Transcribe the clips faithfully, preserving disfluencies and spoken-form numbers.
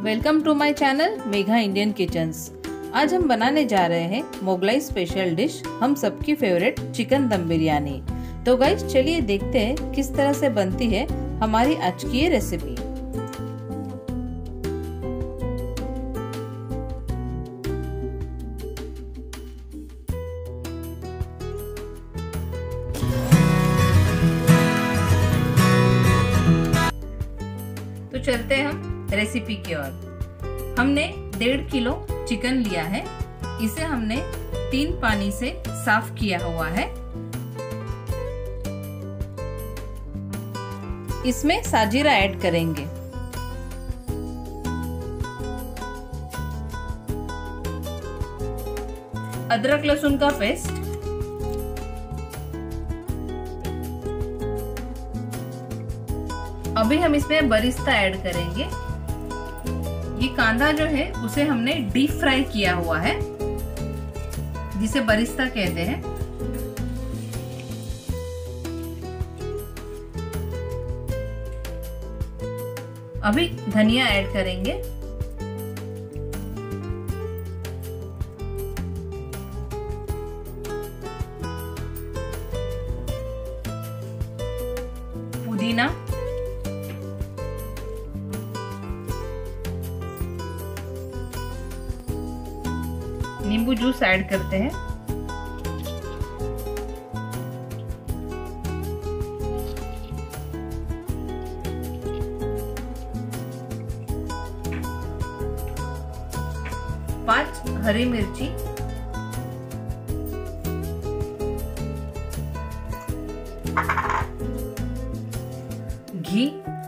Welcome to my channel Megha Indian kitchens. आज हम बनाने जा रहे हैं मोगलाई स्पेशल डिश, हम सबकी फेवरेट चिकन दम बिरयानी। तो गाइस चलिए देखते हैं किस तरह से बनती है हमारी आज की ये रेसिपी। तो चलते हैं हम रेसिपी की ओर। हमने डेढ़ किलो चिकन लिया है, इसे हमने तीन पानी से साफ किया हुआ है। इसमें साजीरा ऐड करेंगे। अदरक लहसुन का पेस्ट, अभी हम इसमें बरिस्ता ऐड करेंगे। ये कांदा जो है उसे हमने डीप फ्राई किया हुआ है, जिसे बरिस्ता कहते हैं। अभी धनिया ऐड करेंगे। पुदीना, नींबू जूस ऐड करते हैं। पांच हरी मिर्ची, घी,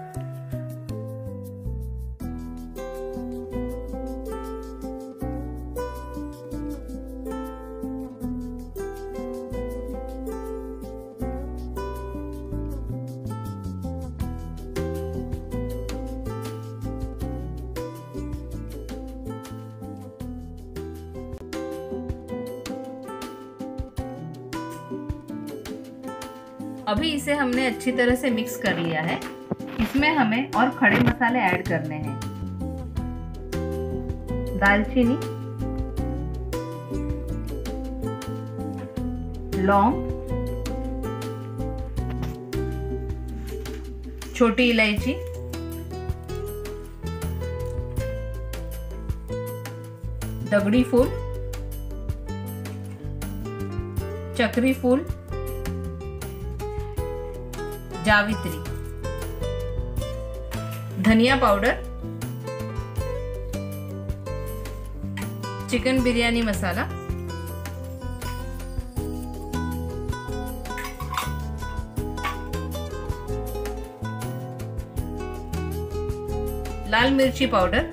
अभी इसे हमने अच्छी तरह से मिक्स कर लिया है। इसमें हमें और खड़े मसाले ऐड करने हैं। दालचीनी, लौंग, छोटी इलायची, दगड़ी फूल, चक्री फूल, जावित्री, धनिया पाउडर, चिकन बिरयानी मसाला, लाल मिर्ची पाउडर,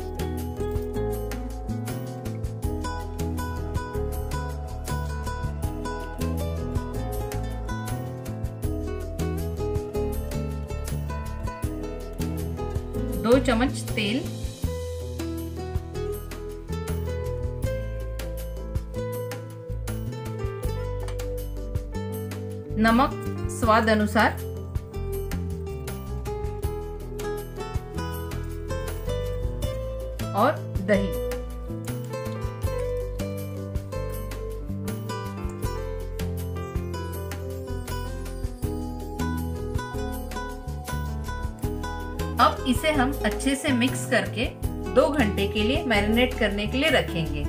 दो चम्मच तेल, नमक स्वाद अनुसार, और दही। अब इसे हम अच्छे से मिक्स करके दो घंटे के लिए मैरिनेट करने के लिए रखेंगे।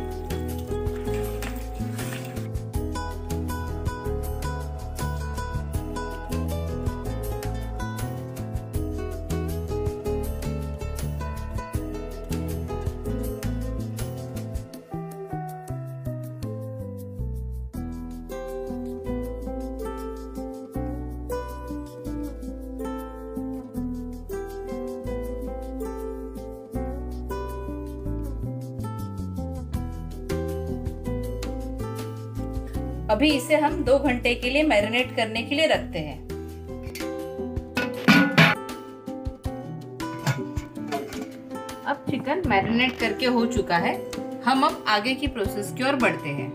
अभी इसे हम दो घंटे के लिए मैरिनेट करने के लिए रखते हैं। अब चिकन मैरिनेट करके हो चुका है। हम अब आगे की प्रोसेस की ओर बढ़ते हैं।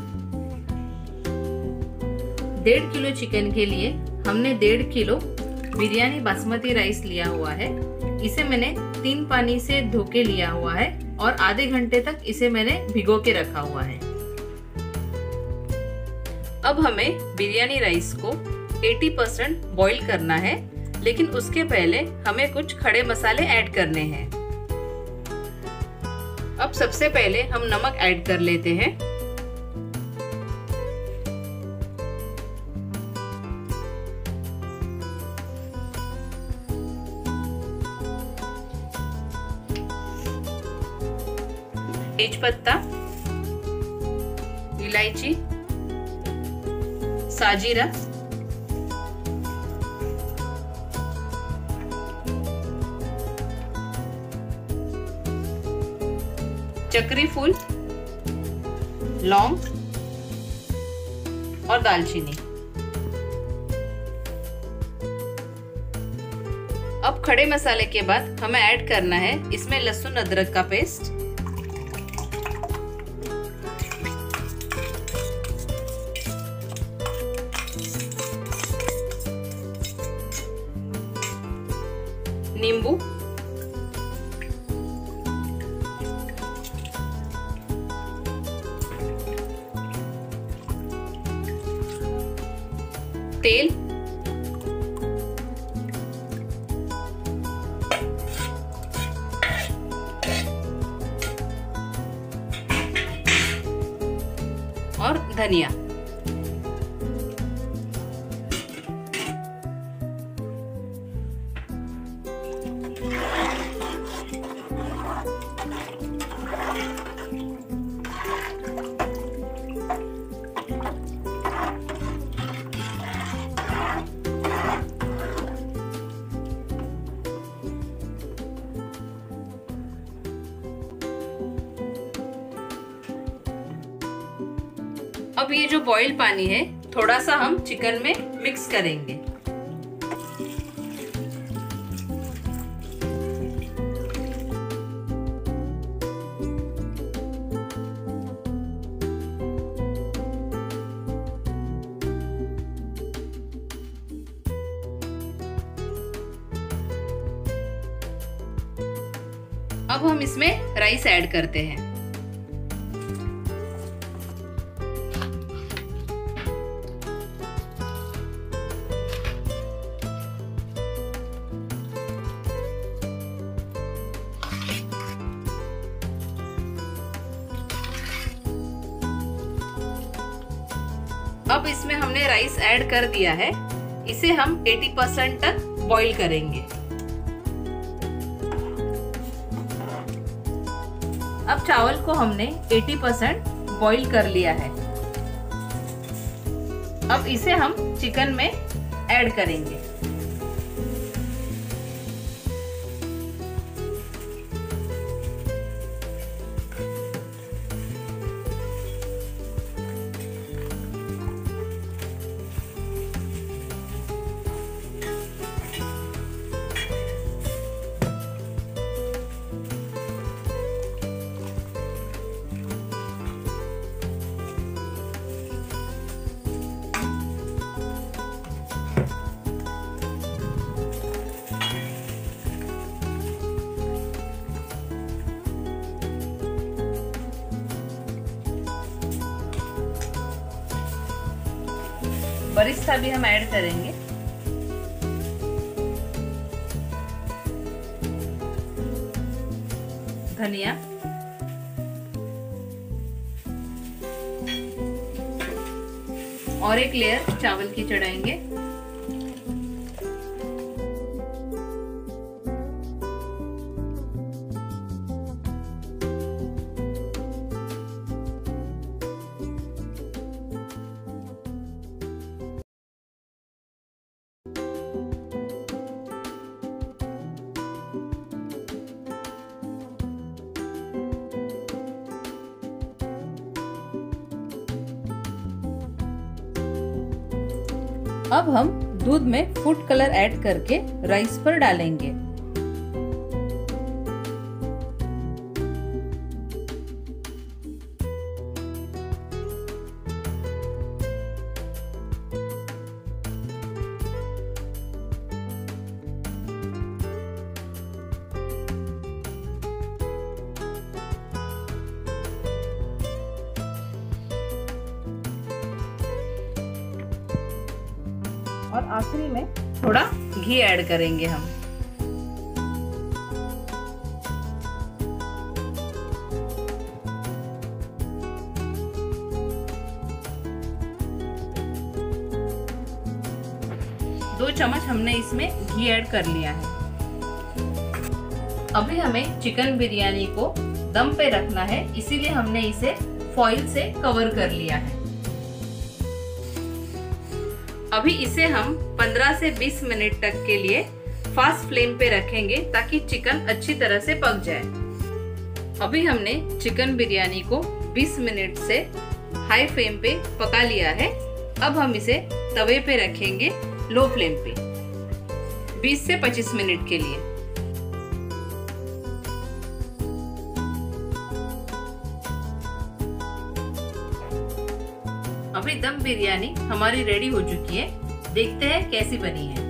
डेढ़ किलो चिकन के लिए हमने डेढ़ किलो बिरयानी बासमती राइस लिया हुआ है। इसे मैंने तीन पानी से धो के लिया हुआ है और आधे घंटे तक इसे मैंने भिगो के रखा हुआ है। अब हमें बिरयानी राइस को अस्सी परसेंट बॉईल करना है, लेकिन उसके पहले हमें कुछ खड़े मसाले ऐड करने हैं। अब सबसे पहले हम नमक ऐड कर लेते हैं। तेजपत्ता, इलायची, साजीरा, चक्री फूल, लौंग और दालचीनी। अब खड़े मसाले के बाद हमें ऐड करना है इसमें लहसुन अदरक का पेस्ट, नींबू, तेल, और धनिया। अब ये जो बॉईल पानी है थोड़ा सा हम चिकन में मिक्स करेंगे। अब हम इसमें राइस ऐड करते हैं। अब इसमें हमने राइस ऐड कर दिया है, इसे हम अस्सी परसेंट तक बॉईल करेंगे। अब चावल को हमने अस्सी परसेंट बॉईल कर लिया है। अब इसे हम चिकन में ऐड करेंगे। बरिस्ता भी हम ऐड करेंगे। धनिया, और एक लेयर चावल की चढ़ाएंगे। अब हम दूध में फूड कलर ऐड करके राइस पर डालेंगे। और आखिरी में थोड़ा घी ऐड करेंगे हम। दो चम्मच हमने इसमें घी ऐड कर लिया है। अभी हमें चिकन बिरयानी को दम पे रखना है, इसीलिए हमने इसे फॉइल से कवर कर लिया है। अभी इसे हम पंद्रह से बीस मिनट तक के लिए फास्ट फ्लेम पे रखेंगे ताकि चिकन अच्छी तरह से पक जाए। अभी हमने चिकन बिरयानी को बीस मिनट से हाई फ्लेम पे पका लिया है। अब हम इसे तवे पे रखेंगे लो फ्लेम पे बीस से पच्चीस मिनट के लिए। अभी दम बिरयानी हमारी रेडी हो चुकी है, देखते हैं कैसी बनी है।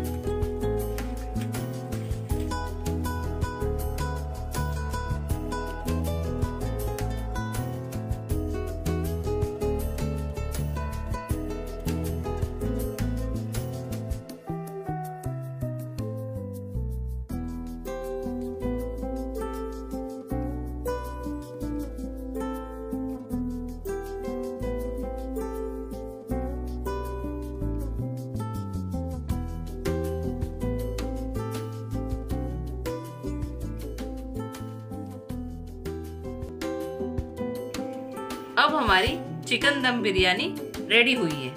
अब हमारी चिकन दम बिरयानी रेडी हुई है।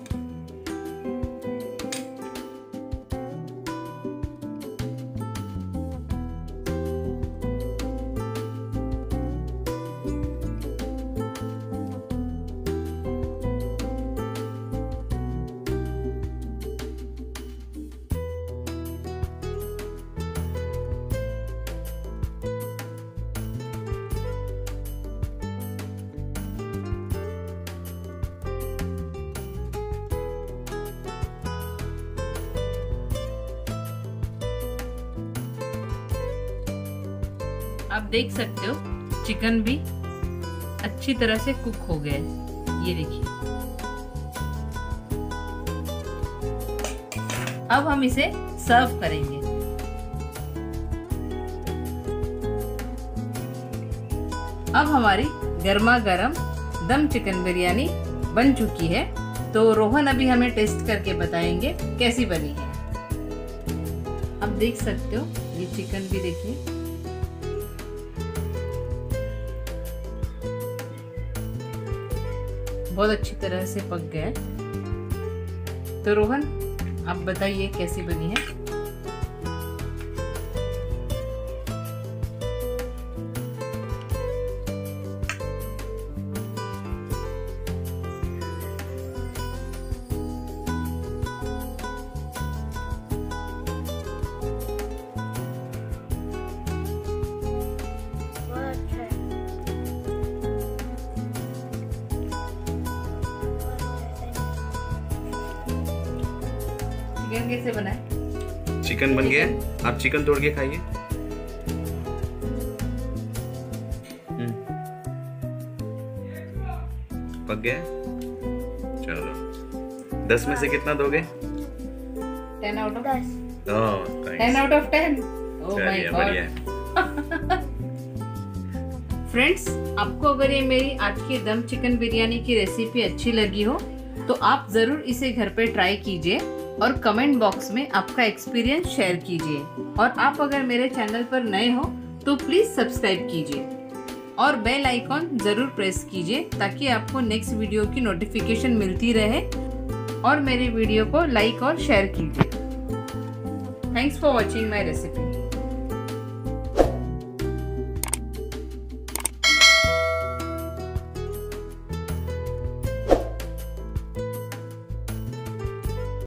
आप देख सकते हो चिकन भी अच्छी तरह से कुक हो गया है, ये देखिए। अब हम इसे सर्व करेंगे। अब हमारी गर्मा गर्म दम चिकन बिरयानी बन चुकी है, तो रोहन अभी हमें टेस्ट करके बताएंगे कैसी बनी है। आप देख सकते हो ये चिकन भी देखिए, बहुत अच्छी तरह से पक गया है। तो रोहन आप बताइए कैसी बनी है। चिकन कैसे बना है? चिकन बन गया है, आप चिकन तोड़ के खाइए। पक गया है? चलो दस में से कितना दोगे? टेन आउट ऑफ दस। Ten out of ten. Oh my god. Friends, आपको अगर ये मेरी आज की दम चिकन बिरयानी की रेसिपी अच्छी लगी हो तो आप जरूर इसे घर पे ट्राई कीजिए और कमेंट बॉक्स में आपका एक्सपीरियंस शेयर कीजिए। और आप अगर मेरे चैनल पर नए हो तो प्लीज सब्सक्राइब कीजिए और बेल आइकॉन जरूर प्रेस कीजिए ताकि आपको नेक्स्ट वीडियो की नोटिफिकेशन मिलती रहे। और मेरे वीडियो को लाइक और शेयर कीजिए। Thanks for watching my recipe.